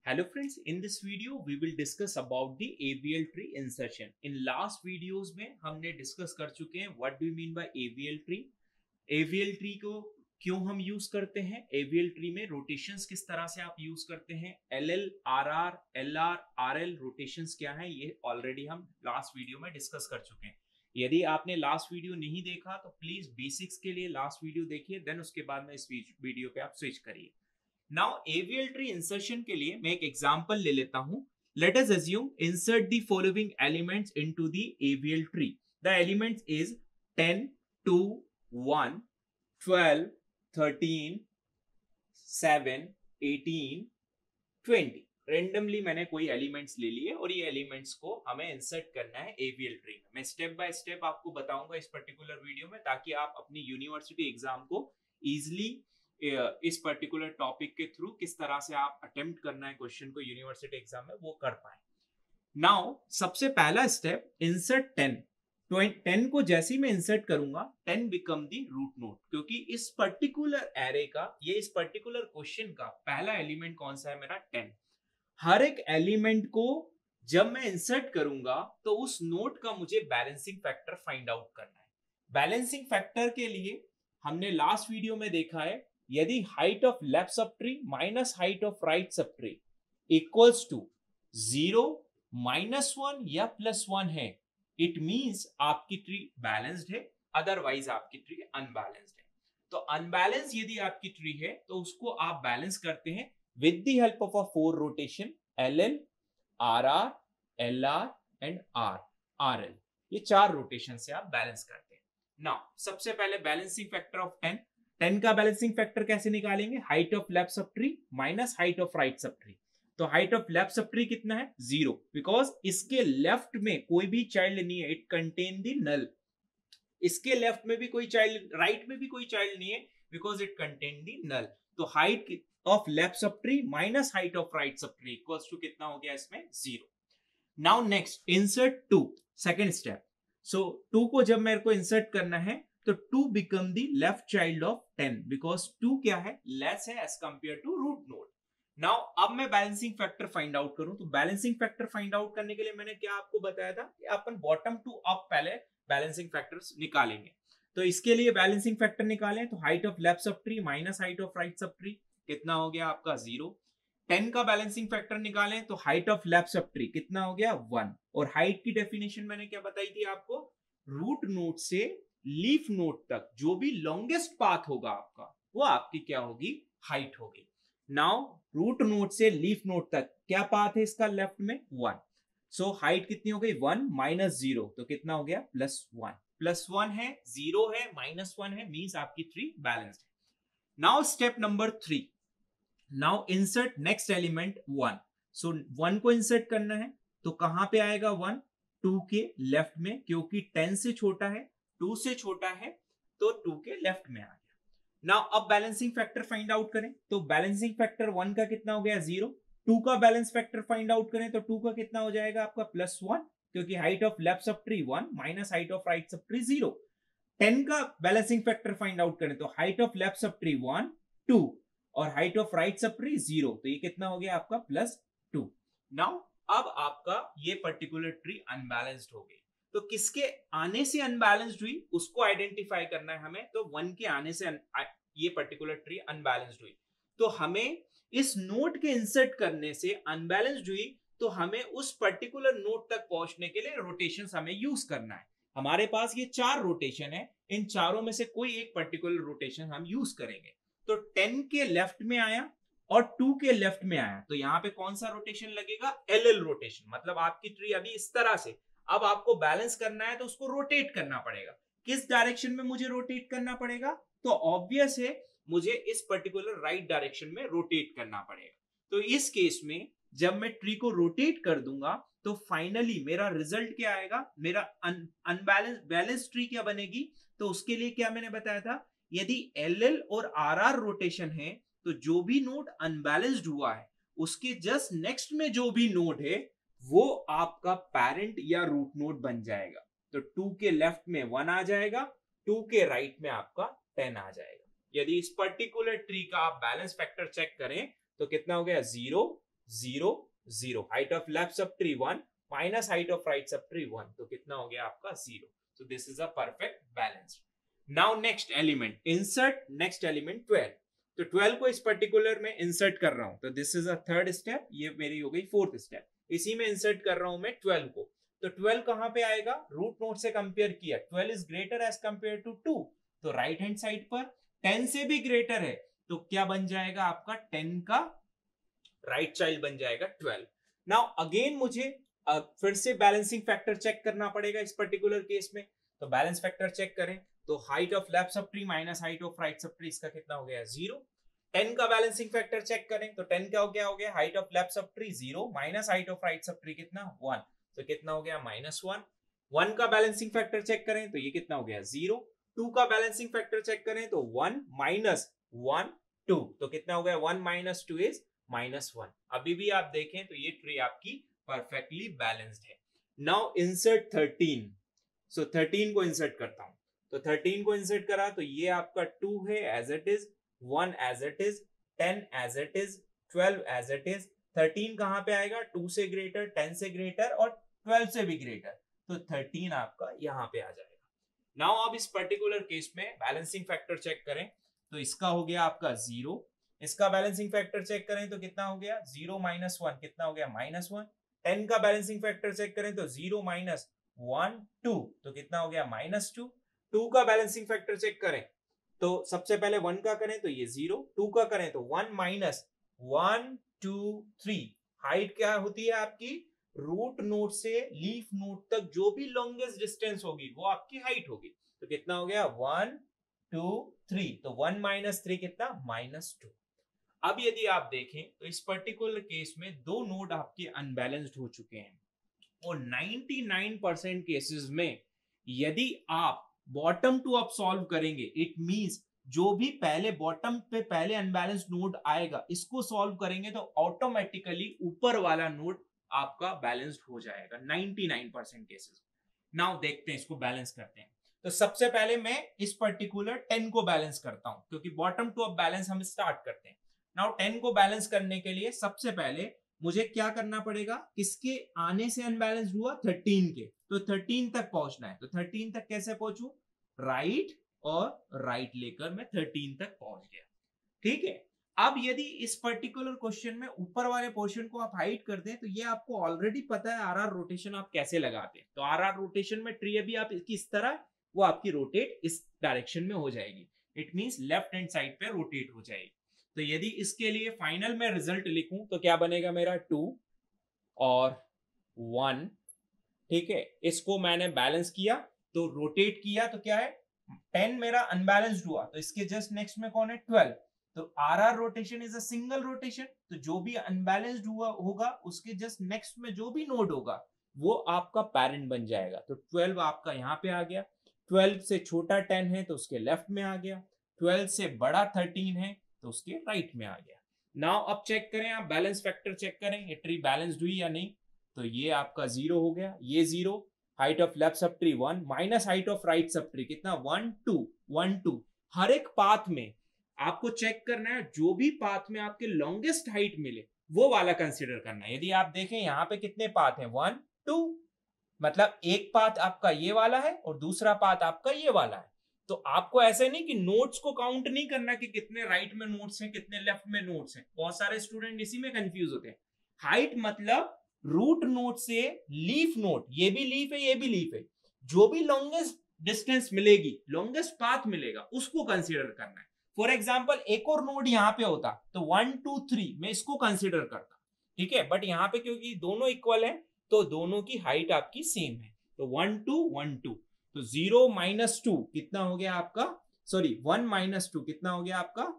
Hello friends, in this video we will discuss about the AVL tree insertion. In last videos में हमने discuss कर चुके हैं what do you mean by AVL tree? AVL tree को क्यों हम use करते हैं? AVL tree में रोटेशंस किस तरह से आप यूज करते हैं? LL, RR, LR, RL rotations क्या है ये ऑलरेडी हम लास्ट वीडियो में डिस्कस कर चुके हैं. यदि आपने लास्ट वीडियो नहीं देखा तो प्लीज बेसिक्स के लिए लास्ट वीडियो देखिए, देन उसके बाद में इस वीडियो पे आप स्विच करिए. नाउ AVL ट्री इंसर्शन के लिए मैं एक एग्जांपल ले लेता हूं. Let us assume insert the following elements into the AVL tree. The elements is 10, 2, 1, 12, 13, 7, 18, 20. Randomly मैंने कोई एलिमेंट्स ले लिए और ये एलिमेंट्स को हमें इंसर्ट करना है AVL ट्री में. मैं स्टेप बाय स्टेप आपको बताऊंगा इस पर्टिकुलर वीडियो में, ताकि आप अपनी यूनिवर्सिटी एग्जाम को इजिली इस पर्टिकुलर टॉपिक के थ्रू किस तरह से आप अटेम्प्ट करना है क्वेश्चन को यूनिवर्सिटी एग्जाम में वो कर पाए. नाउ सबसे पहला स्टेप इंसर्ट 10. 10 को जैसे ही मैं इंसर्ट करूंगा 10 बिकम दी रूट नोड, क्योंकि इस पर्टिकुलर एरे का इस पर्टिकुलर क्वेश्चन का पहला एलिमेंट कौन सा है मेरा 10. हर एक एलिमेंट को जब मैं इंसर्ट करूंगा तो उस नोड का मुझे बैलेंसिंग फैक्टर फाइंड आउट करना है. बैलेंसिंग फैक्टर के लिए हमने लास्ट वीडियो में देखा है, यदि height of left sub tree minus height of right sub tree equals to 0, -1 या +1 है, इट मींस आपकी ट्री बैलेंस्ड है, अदरवाइज आपकी ट्री अनबैलेंस्ड है. तो अनबैलेंस यदि आपकी ट्री है तो उसको आप बैलेंस करते हैं with the help of a 4 rotation LL, RR, LR and RL. ये 4 रोटेशन से आप बैलेंस करते हैं. नाउ सबसे पहले बैलेंसिंग फैक्टर ऑफ 10 का बैलेंसिंग फैक्टर कैसे निकालेंगे? Height of left sub tree minus height of right sub tree. तो height of left sub tree कितना है? 0, बिकॉज इसके लेफ्ट में कोई भी चाइल्ड नहीं है, इट कंटेन द नल. इसके लेफ्ट में भी कोई चाइल्ड, राइट में भी कोई चाइल्ड नहीं है, because it contain the null. तो height of left sub tree minus height of right sub tree equals to कितना हो गया इसमें? 0. Now next insert 2, second step. So 2 को जब मेरे को इंसर्ट करना है तो 2 become the left child of 10, because 2 क्या है? लेस है as compare to root node. Now अब मैं बैलेंसिंग फैक्टर फाइंड आउट करूं, तो बैलेंसिंग फैक्टर फाइंड आउट करने के लिए मैंने क्या आपको बताया था कि अपन बॉटम टू अप पहले बैलेंसिंग फैक्टर्स निकालेंगे. तो इसके लिए बैलेंसिंग फैक्टर निकालें तो height of left sub tree minus height of right sub tree कितना हो गया आपका? 0. 10 का बैलेंसिंग फैक्टर निकालें तो height of left sub tree कितना हो गया? 1. और हाइट की डेफिनेशन मैंने क्या बताई थी आपको? रूट नोड से लीफ नोड तक जो भी लॉन्गेस्ट पाथ होगा आपका, वो आपकी क्या होगी? हाइट होगी. नाउ रूट नोड से लीफ नोड तक क्या पाथ है इसका? लेफ्ट में 1. सो हाइट कितनी हो गई? 1 माइनस 0 तो कितना हो गया? +1. +1 है, 0 है, -1 है, मींस आपकी ट्री बैलेंस्ड है. Now step number 3. Now insert next element 1. So 1 को इंसर्ट करना है तो कहां पे आएगा 1? 2 के लेफ्ट में, क्योंकि 10 से छोटा है, 2 से छोटा है, तो 2 के लेफ्ट में आ गया. नाउ अब बैलेंसिंग फैक्टर फाइंड आउट करें तो बैलेंसिंग फैक्टर 1 का कितना हो गया? 0. 2 का बैलेंस फैक्टर फाइंड आउट करें तो 2 का कितना हो जाएगा आपका? +1, क्योंकि height of left sub tree 1 minus height of right sub tree 0. 10 का बैलेंसिंग फैक्टर फाइंड आउट करें तो height of left sub tree 1, 2 और height of right sub tree 0, तो ये कितना हो गया आपका? +2. नाउ अब आपका ये पर्टिकुलर ट्री अनबैलेंस्ड हो गई. तो किसके आने से अनबैलेंस्ड हुई उसको आइडेंटिफाई करना है हमें. तो 1 के आने से ये पर्टिकुलर ट्री अनबैलेंस्ड हुई. तो हमें इस नोड के इंसर्ट करने से अनबैलेंस्ड हुई, तो हमें उस पर्टिकुलर नोड तक पहुंचने के लिए रोटेशंस हमें यूज करना है. हमारे पास ये 4 रोटेशन है, इन चारों में से कोई एक पर्टिकुलर रोटेशन हम यूज करेंगे. तो 10 के लेफ्ट में आया और 2 के लेफ्ट में आया, तो यहां पे कौन सा रोटेशन लगेगा? LL rotation. मतलब आपकी ट्री अभी इस तरह से, अब आपको बैलेंस करना है तो उसको रोटेट करना पड़ेगा. किस डायरेक्शन में मुझे रोटेट करना पड़ेगा? तो ऑब्वियस है मुझे इस पर्टिकुलर राइट डायरेक्शन में रोटेट करना पड़ेगा. तो इस केस में जब मैं ट्री को रोटेट कर दूंगा तो फाइनली मेरा रिजल्ट क्या आएगा? मेरा बैलेंस ट्री क्या बनेगी? तो उसके लिए क्या मैंने बताया था, यदि LL और RR रोटेशन है तो जो भी नोड अनबैलेंस्ड हुआ है उसके जस्ट नेक्स्ट में जो भी नोड है वो आपका पेरेंट या रूट नोड बन जाएगा. तो 2 के लेफ्ट में 1 आ जाएगा, 2 के राइट में आपका 10 आ जाएगा. यदि इस पर्टिकुलर ट्री का आप बैलेंस फैक्टर चेक करें तो कितना हो गया? 0, 0 0, height of left sub tree 1 minus height of right sub tree 1, तो कितना हो गया आपका 0. So this is a perfect balance. Now next element, insert next element 12. तो 12 को इस पर्टिकुलर में इंसर्ट कर रहा हूं, तो this is a third step, ये मेरी हो गई फोर्थ स्टेप. इसी में इंसर्ट कर रहा हूं मैं 12 को. तो 12 कहां पे आएगा? रूट नोड से कंपेयर किया, 12 is greater as compare to 2, तो राइट हैंड साइड पर 10 से भी ग्रेटर है, तो क्या बन जाएगा आपका 10 का राइट चाइल्ड बन जाएगा 12. नाउ अगेन मुझे फिर से बैलेंसिंग फैक्टर चेक करना पड़ेगा इस पर्टिकुलर केस में. तो बैलेंस फैक्टर चेक करें तो height of left sub tree minus height of right sub tree, इसका कितना हो गया 0. 10 का बैलेंसिंग फैक्टर चेक करें तो 10 का हो गया height of left sub tree 0 minus height of right sub tree कितना 1, तो कितना हो गया -1. 1 का बैलेंसिंग फैक्टर चेक करें तो ये कितना हो गया 0. 2 का बैलेंसिंग फैक्टर चेक करें तो 1 माइनस 1 2, तो कितना हो गया 1 माइनस 2 इज -1. अभी भी आप देखें तो ये ट्री आपकी परफेक्टली बैलेंस्ड है. Now insert 13. सो 13 को इंसर्ट करता हूं, तो 13 को इंसर्ट करा तो ये आपका 2 है as it is, 1 as it is, 10 as it is, 12 as it is. 13 कहां पे आएगा? 2 से ग्रेटर, 10 से ग्रेटर और 12 से भी ग्रेटर, तो 13 आपका यहां पे आ जाएगा. नाउ अब इस पर्टिकुलर केस में बैलेंसिंग फैक्टर चेक करें तो इसका हो गया आपका 0. इसका बैलेंसिंग फैक्टर चेक करें तो कितना हो गया 0 माइनस 1, कितना हो गया -1. 10 का बैलेंसिंग फैक्टर चेक करें तो 0 माइनस 1 2, तो कितना हो गया -2. 2 का बैलेंसिंग फैक्टर चेक करें तो सबसे पहले 1 का करें तो ये 0, 2 का करें तो 1 माइनस 1 2 3. हाइट क्या होती है आपकी? रूट नोड से लीफ नोड तक जो भी लॉन्गेस्ट डिस्टेंस होगी वो आपकी हाइट होगी. तो कितना हो गया 1 2 3, तो 1 माइनस 3 कितना -2. अब यदि आप देखें तो इस पर्टिकुलर केस में दो नोड आपके अनबैलेंस्ड हो चुके हैं, और 99% केसेस में यदि आप बॉटम टू अप सॉल्व करेंगे, इट मींस जो भी पहले बॉटम पे पहले अनबैलेंस्ड नोड आएगा इसको सॉल्व करेंगे तो ऑटोमेटिकली ऊपर वाला नोड आपका बैलेंस्ड हो जाएगा 99% केसेस. नाउ देखते हैं, इसको बैलेंस करते हैं. तो सबसे पहले मैं इस पर्टिकुलर 10 को बैलेंस करता हूं, क्योंकि बॉटम टू अप बैलेंस हम स्टार्ट करते हैं. नाउ 10 को बैलेंस करने के लिए सबसे पहले मुझे क्या करना पड़ेगा? किसके आने से अनबैलेंस्ड हुआ? 13 के, तो 13 तक पहुंचना है. तो 13 तक कैसे पहुंचू? राइट और राइट लेकर मैं 13 तक पहुंच गया. ठीक है. अब यदि इस पर्टिकुलर क्वेश्चन में ऊपर वाले पोर्शन को आप हाइड कर दें तो ये आपको ऑलरेडी पता है आरआर रोटेशन आप कैसे लगाते हैं. तो आरआर रोटेशन में ट्री अभी आप इसकी इस तरह, वो आपकी रोटेट इस डायरेक्शन में हो जाएगी. It means left hand side पे रोटेट हो जाएगी. तो यदि इसके लिए फाइनल में रिजल्ट लिखूं तो क्या बनेगा मेरा 2 और 1. ठीक है. इसको मैंने बैलेंस किया तो रोटेट किया तो क्या है 10 मेरा अनबैलेंस्ड हुआ, तो इसके जस्ट नेक्स्ट में कौन है 12. तो RR rotation is a single rotation, तो जो भी अनबैलेंस्ड हुआ होगा उसके जस्ट नेक्स्ट में जो भी नोड होगा वो आपका पेरेंट बन जाएगा. तो 12 आपका यहाँ पे आ गया, 12 से छोटा 10 है तो उसके लेफ्ट में आ गया, 12 से बड़ा 13 है तो उसके राइट में आ गया. नाउ अब चेक करें, आप बैलेंस फैक्टर चेक करें ये ट्री बैलेंस्ड हुई या नहीं. तो ये आपका 0 हो गया, ये 0, height of left sub tree 1 minus height of right sub tree कितना 1 2 1 2. हर एक पाथ में आपको चेक करना है, जो भी पाथ में आपके लॉन्गेस्ट हाइट मिले वो वाला कंसीडर करना है. यदि आप देखें यहाँ पे कितने पाथ हैं 1 2, मतलब एक पाथ आपका ये वाला है और दूसरा पाथ आपका ये वाला है. तो आपको ऐसे नहीं कि नोट्स को काउंट नहीं करना कि कितने राइट में नोट्स हैं कितने लेफ्ट में नोट्स हैं. बहुत सारे स्टूडेंट इसी में कंफ्यूज होते हैं. हाइट मतलब रूट नोड से लीफ नोड, ये भी लीफ है ये भी लीफ है, जो भी लॉन्गेस्ट डिस्टेंस मिलेगी, लॉन्गेस्ट पाथ मिलेगा उसको कंसीडर करना है. फॉर एग्जाम्पल एक और नोड यहाँ पे होता तो 1 2 3 मैं इसको कंसीडर करता. ठीक है. बट यहाँ पे क्योंकि दोनों इक्वल है तो दोनों की हाइट आपकी सेम है. तो 1 2 1 2, तो 0 माइनस 2 कितना हो गया आपका, सॉरी 1 माइनस 2 कितना हो गया आपका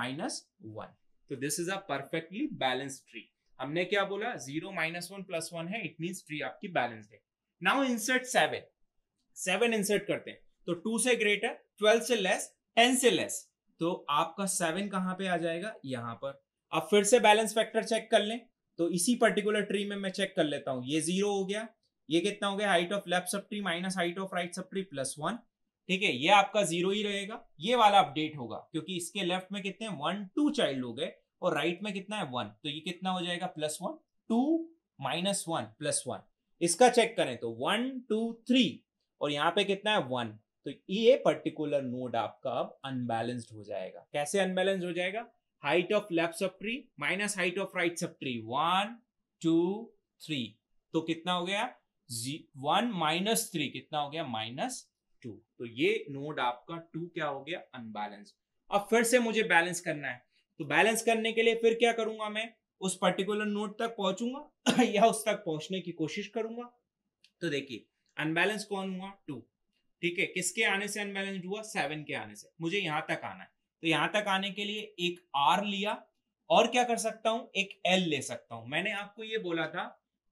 -1. तो this is a perfectly balanced tree. हमने क्या बोला 0 माइनस 1 प्लस 1 है, इट मींस ट्री आपकी बैलेंस्ड है. नाउ इंसर्ट 7 इंसर्ट करते हैं. तो 2 से ग्रेटर, 12 से लेस, 10 से लेस, तो आपका 7 कहां पे आ जाएगा यहाँ पर. अब फिर से बैलेंस फैक्टर चेक कर लें. तो इसी पर्टिकुलर ट्री में मैं चेक कर लेता हूं. ये 0 हो गया, ये कितना हो गया height of left sub tree minus height of right sub tree +1. ठीक है. ये आपका 0 ही रहेगा, ये वाला अपडेट होगा क्योंकि इसके लेफ्ट में कितने 1 2 चाइल्ड हो गए और राइट में कितना है 1, तो ये कितना हो जाएगा +1, 2 - 1 +1। इसका चेक करें तो 1 2 3 और यहाँ पे कितना है 1, तो ये पर्टिकुलर नोड आपका अब अनबैलेंस्ड हो जाएगा। कैसे अनबैलेंस्ड हो जाएगा? Height of left sub tree minus height of right sub tree, 1 2 3, तो कितना हो गया 1 - 3, कितना हो गया -2। तो ये नोड आपका 2 क्या हो गया अनबैलेंस्ड। अब फिर से मुझे बैलेंस करना है, तो बैलेंस करने के लिए फिर क्या करूंगा, मैं उस पर्टिकुलर नोड तक पहुंचूंगा या उस तक पहुंचने की कोशिश करूंगा। तो देखिए अनबैलेंस कौन हुआ 2, ठीक है, किसके आने से अनबैलेंस्ड हुआ 7 के आने से। मुझे यहां तक आना है, तो यहां तक आने के लिए एक R लिया और क्या कर सकता हूं एक L ले सकता हूं। मैंने आपको ये बोला था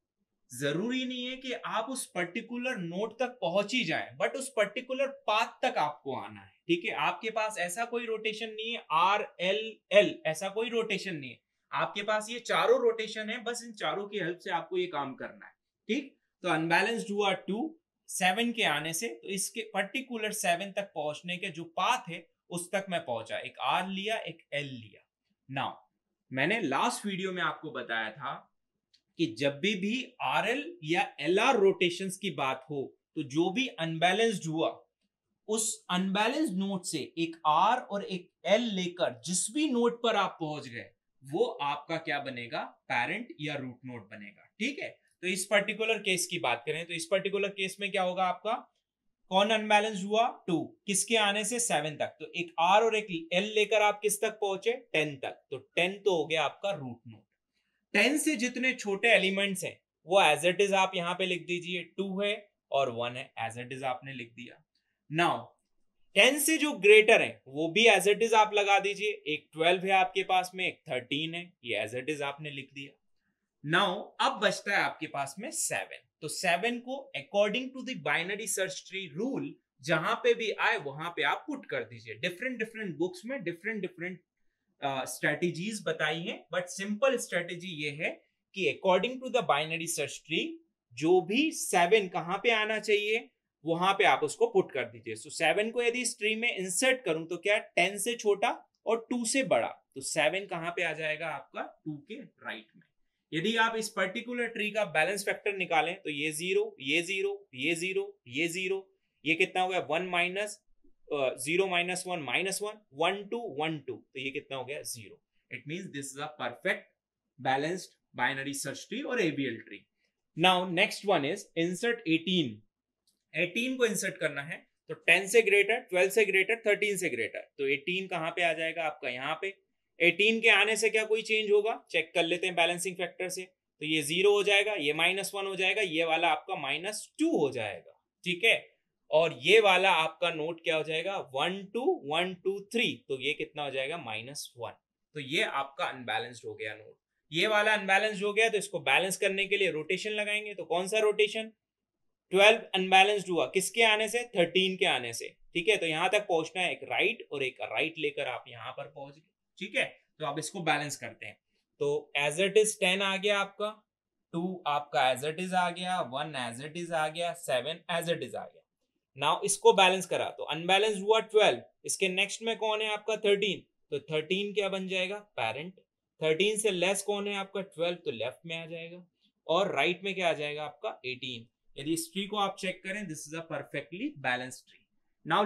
जरूरी नहीं है कि आप उस पर्टिकुलर नोड तक पहुंच ही जाएं, बट उस पर्टिकुलर पाथ तक आपको आना है, ठीक है। आपके पास ऐसा कोई रोटेशन नहीं है R L L, ऐसा कोई रोटेशन नहीं है, आपके पास ये चारों रोटेशन है, बस इन चारों की हेल्प से आपको ये काम करना है, ठीक। तो अनबैलेंस्ड हुआ 2 7 के आने से, तो इसके पर्टिकुलर 7 तक पहुंचने के जो पाथ है उस तक मैं पहुंचा, एक R लिया एक L लिया। नाउ मैंने लास्ट वीडियो में आपको बताया था कि जब भी RL या LR रोटेशंस की बात हो, तो जो भी अनबैलेंस्ड हुआ उस अनबैलेंस्ड नोड से एक R और एक L लेकर जिस भी नोड पर आप पहुंच गए वो आपका क्या बनेगा, पेरेंट या रूट नोड बनेगा, ठीक है। तो इस पर्टिकुलर केस की बात करें तो इस पर्टिकुलर केस में क्या होगा, आपका कौन अनबैलेंस्ड हुआ 2, किसके आने से 7 तक, तो एक R और एक L लेकर आप किस तक पहुंचे 10 तक, तो 10 तो हो गया आपका रूट नोड। 10 से जितने छोटे एलिमेंट्स हैं वो एज इट इज आप यहां पे लिख दीजिए, 2 है और 1 है, एज इट इज आपने लिख दिया। नाउ 10 से जो ग्रेटर है वो भी एज इट इज आप लगा दीजिए, एक 12 है आपके पास में, एक 13 है, ये एज इट इज आपने लिख दिया। नाउ अब बचता है आपके पास में 7, तो 7 को according to the binary search tree rule जहां पे भी आए वहां पे आप पुट कर दीजिए। डिफरेंट डिफरेंट बुक्स में डिफरेंट डिफरेंट स्ट्रेटेजीज बताई हैं, बट सिंपल स्ट्रेटेजी ये है कि according to the binary search tree जो भी 7 कहां पे आना चाहिए वहां पे आप उसको पुट कर दीजिए। सो 7 को यदि इस ट्री में इंसर्ट करूं तो क्या 10 से छोटा और 2 से बड़ा, तो 7 कहां पे आ जाएगा आपका 2 के राइट में। यदि आप इस पर्टिकुलर ट्री का बैलेंस फैक्टर निकालें तो ये 0 ये 0 ये 0 ये 0, ये कितना हो गया 1 माइनस 0 - 1 -1 1 2 1 2, तो ये कितना हो गया 0। It means this is a perfect balanced binary search tree और ABL tree. Now next one is insert 18। 18 को इंसर्ट करना है तो 10 से ग्रेटर 12 से ग्रेटर 13 से ग्रेटर, तो 18 कहां पे आ जाएगा आपका यहाँ पे। 18 के आने से क्या कोई चेंज होगा, चेक कर लेते हैं बैलेंसिंग फैक्टर से, तो ये 0 हो जाएगा, ये -1 हो जाएगा, ये वाला आपका -2 हो जाएगा, ठीक है। और ये वाला आपका नोट क्या हो जाएगा 1 2 1 2 3, तो ये कितना हो जाएगा -1, तो ये आपका अनबैलेंस्ड हो गया नोट। ये वाला अनबैलेंस्ड हो गया, तो इसको बैलेंस करने के लिए रोटेशन लगाएंगे, तो कौन सा रोटेशन, 12 अनबैलेंस्ड हुआ किसके आने से 13 के आने से, ठीक है। तो यहां तक पहुंचना है एक राइट और एक राइट लेकर आप यहां पर पहुंच गए, ठीक है। तो आप इसको बैलेंस करते हैं, तो एज इट इज 10 आ गया आपका, 2 आपका एज इट इज आ गया, 1 एज इट इज आ गया, 7 एज इट इज आ गया। नाउ इसको बैलेंस करा तो अनबैलेंस्ड हुआ 12, इसके नेक्स्ट में कौन है आपका 13, तो 13 क्या बन जाएगा पेरेंट, 13 से लेस कौन है आपका 12, तो लेफ्ट में आ जाएगा, और राइट में क्या आ जाएगा आपका 18। यदि इस ट्री को आप चेक करें this is a perfectly balanced tree. Now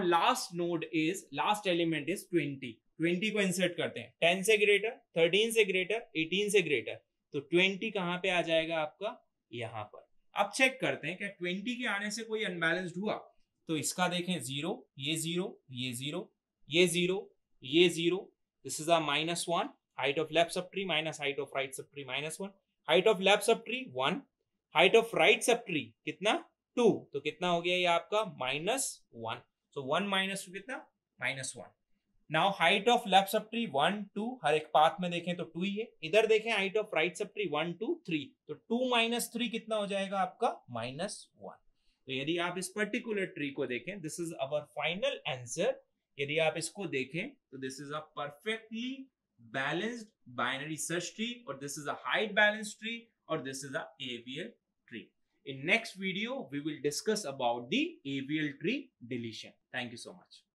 last element is 20 को इंसर्ट करते हैं, 10 से ग्रेटर 13 से ग्रेटर 18 से ग्रेटर, तो 20 कहां पे आ जाएगा आपका यहां पर। अब चेक करते हैं क्या 20 के आने से कोई अनबैलेंस्ड हुआ, तो इसका देखें 0 ये 0 ये 0 ये 0 ये 0, this is a -1, height of left sub tree minus height of right sub tree -1, height of left sub tree 1, height of right sub tree कितना 2, तो कितना हो गया ये आपका -1, सो 1 - 2 कितना -1। Now height of left sub tree 1 2, हर एक पाथ में देखें तो 2 ही है, इधर देखें height of right sub tree 1 2 3, तो 2 - 3 कितना हो जाएगा आपका -1। तो यदि आप इस पर्टिकुलर ट्री को देखें this is our final answer. यदि आप इसको देखें तो this is a perfectly balanced binary search tree, और this is a height balanced tree, or this is a ABL tree. In next video, we will discuss about the ABL tree deletion. Thank you so much.